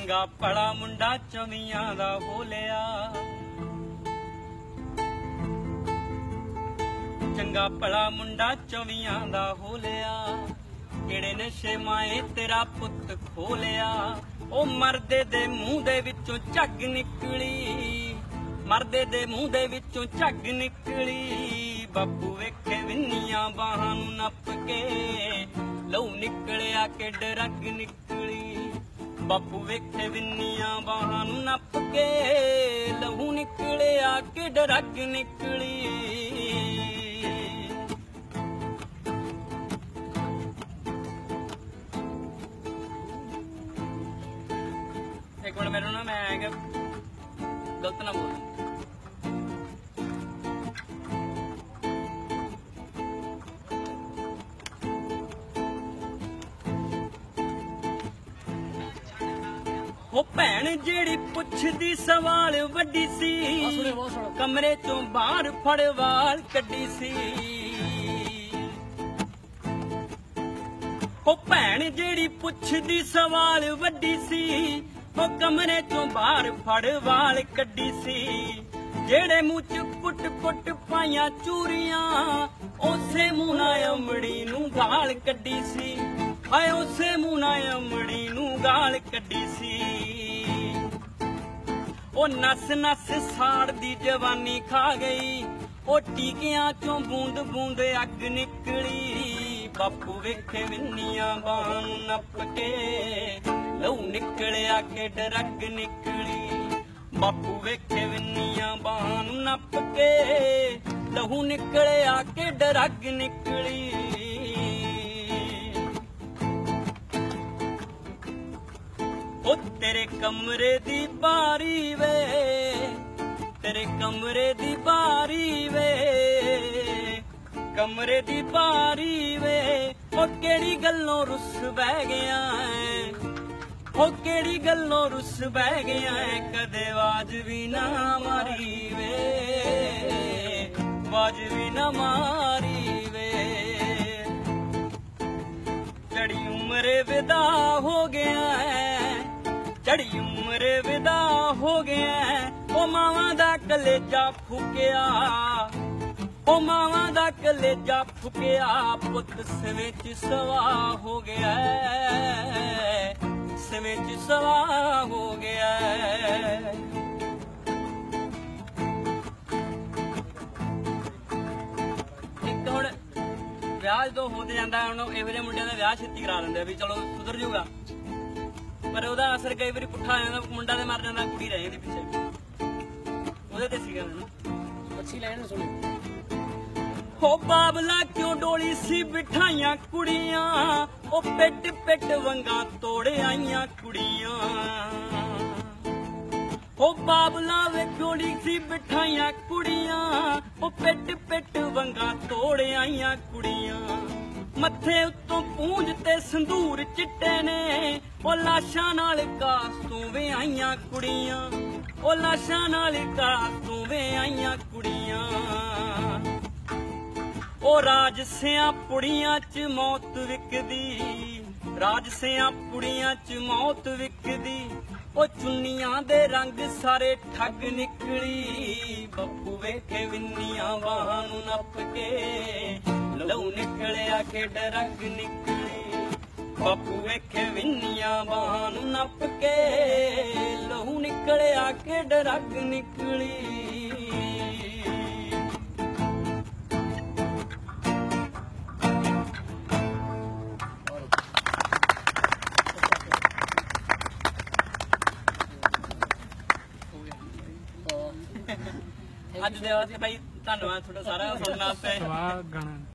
ਚੰਗਾ ਭਲਾ ਮੁੰਡਾ ਚਵੀਆਂ ਦਾ ਹੋ ਲਿਆ, ਚੰਗਾ ਭਲਾ ਮੁੰਡਾ ਚਵੀਆਂ ਦਾ ਹੋ ਲਿਆ। ਕਿਹੜੇ ਨਸ਼ੇ ਮਾਏ ਤੇਰਾ ਪੁੱਤ ਖੋਲਿਆ, ਉਹ ਮਰਦੇ ਦੇ ਮੂੰਹ ਦੇ ਵਿੱਚੋਂ ਝੱਗ ਨਿਕਲੀ, ਮਰਦੇ ਦੇ ਮੂੰਹ ਦੇ ਵਿੱਚੋਂ ਝੱਗ ਨਿਕਲੀ। ਬਾਪੂ ਵੇਖੇ ਵਿੰਨੀਆਂ ਬਾਹਾਂ ਨੂੰ ਨੱਪ ਕੇ, ਲਹੂ ਨਿਕਲਿਆ ਕਿ ਡਰਗ ਨਿਕਲੀ। ਬਾਪੂ ਵੇਖੇ ਵਿੰਨੀਆਂ ਬਾਹਾਂ ਨੂੰ ਨੱਪ ਕੇ, ਲਹੂ ਨਿਕਲਿਆ ਕਿ ਡਰਗ ਨਿਕਲੀ। एक मिनट मेरे ना, मैं आएगा गलत ना बोल। हो भैन जेड़ी पुछदी सवाल वड्डी सी, कमरे चों बाहर फड़वाल कड्डी सी। हो भैन जेड़ी पुछदी सवाल वड्डी सी, ओ कमरे चों बाहर फड़ वाल कड्डी सी। जेड़े मुंह च कुट कुट पाइया चूरियां, उसे मुंह नाल अमड़ी नूं गाल कड्डी सी। हाय उसे मुंह नाल अमड़ी नूं गाल कड्डी सी। ओ नस नस साड़ दी जवानी खा गई, ओ टीकियां चों बूंद बूंद अग निकली। बापू वेखे विन्नियां बाहां नूं नप के, लहू निकलिया के डरग निकली। बापू वेखे विन्नियां बाहां नूं नप के, लहू निकलिया के डरग निकली। ओ तेरे कमरे दी बारी वे, तेरे कमरे दी बारी वे, कमरे दी बारी वे। ओ केड़ी गल्लों रुस बह गया है, हो केड़ी गल्लों रुस बह गया है। कदे वाज भी ना मारी वे, वाज भी ना मारी वे। चढ़ी उम्र विदा हो गया है, चढ़ी उम्र विदा हो गया है। ओ मावां दा कलेजा फुकिया, ओ मावां दा कलेजा फुकिया। पुत सवें च सवा हो गया है, सवें च सवा हो गया है। एक हुण ਵਿਆਹ ਜਦੋਂ ਹੁੰਦੇ ਜਾਂਦਾ, ਹੁਣ ਇਹੋ ਜਿਹੇ ਮੁੰਡਿਆਂ ਦਾ ਵਿਆਹ ਛੇਤੀ ਕਰਾ ਦਿੰਦੇ ਵੀ ਚਲੋ ਸੁਧਰ ਜਾਊਗਾ, ਪਰ ਉਹਦਾ ਅਸਰ ਕਈ ਵਾਰੀ ਪੁੱਠਾ ਆ ਜਾਂਦਾ। ਮੁੰਡਾ ਤੇ ਮਰ ਜਾਂਦਾ, ਕੁੜੀ ਰਹਿ ਜਾਂਦੀ ਪਿੱਛੇ। ਉਹਦੇ ਤੇ ਸੀਗਾ ਅੱਛੀ ਲੈਣ ਸੁਣੀ। ਹੋ ਬਾਬਲਾ ਕਿਉਂ ਡੋਲੀ ਸੀ ਬਿਠਾਈਆਂ ਕੁੜੀਆਂ, ਉਹ ਪਿੱਟ ਪਿੱਟ ਵੰਗਾਂ ਤੋੜ ਆਈਆਂ ਕੁੜੀਆਂ। ਉਹ ਬਾਬਲਾ ਵੇ ਡੋਲੀ ਸੀ ਬਿਠਾਈਆਂ ਕੁੜੀਆਂ, ਉਹ ਪਿੱਟ ਪਿੱਟ ਵੰਗਾਂ ਤੋੜ ਆਈਆਂ ਕੁੜੀਆਂ। ਮੱਥੇ ਉੱਤੋਂ ਪੂੰਝ ਤੇ ਸੰਧੂਰ ਚਿੱਟੇ ਨੇ, ਉਹ ਲਾਸ਼ਾਂ ਨਾਲ ਕਾਸ ਤੋਂ ਵੇ ਆਈਆਂ ਕੁੜੀਆਂ। ਉਹ ਲਾਸ਼ਾਂ ਨਾਲ ਕਾਸ ਤੋਂ ਵੇ ਆਈਆਂ ਕੁੜੀਆਂ। ਉਹ ਰਾਜਸਿਆਂ ਪੁੜੀਆਂ ਚ ਮੌਤ ਵਿਕਦੀ, ਰਾਜਸਿਆਂ ਪੁੜੀਆਂ ਚ ਮੌਤ ਵਿਕਦੀ। ਉਹ ਚੁੰਨੀਆਂ ਦੇ ਰੰਗ ਸਾਰੇ ਠੱਗ ਨਿਕਲੀ। ਬੱਬੂ ਵੇਖੇ ਵਿੰਨੀਆਂ ਬਾਹਾਂ ਨੂੰ ਨੱਪ ਕੇ, ਲਹੂ ਨਿਕਲਿਆ ਕਿ ਡਰਗ ਨਿਕਲੀ। ਬੱਬੂ ਵੇਖੇ ਵਿੰਨੀਆਂ ਬਾਹਾਂ ਨੂੰ ਨੱਪ ਕੇ, ਲਹੂ ਨਿਕਲਿਆ ਕਿ ਡਰਗ ਨਿਕਲੀ। ਅੱਜ ਦੇ ਵਾਸਤੇ ਭਾਈ ਧੰਨਵਾਦ ਤੁਹਾਡਾ ਸਾਰਾ ਸੁਣਨ ਵਾਸਤੇ।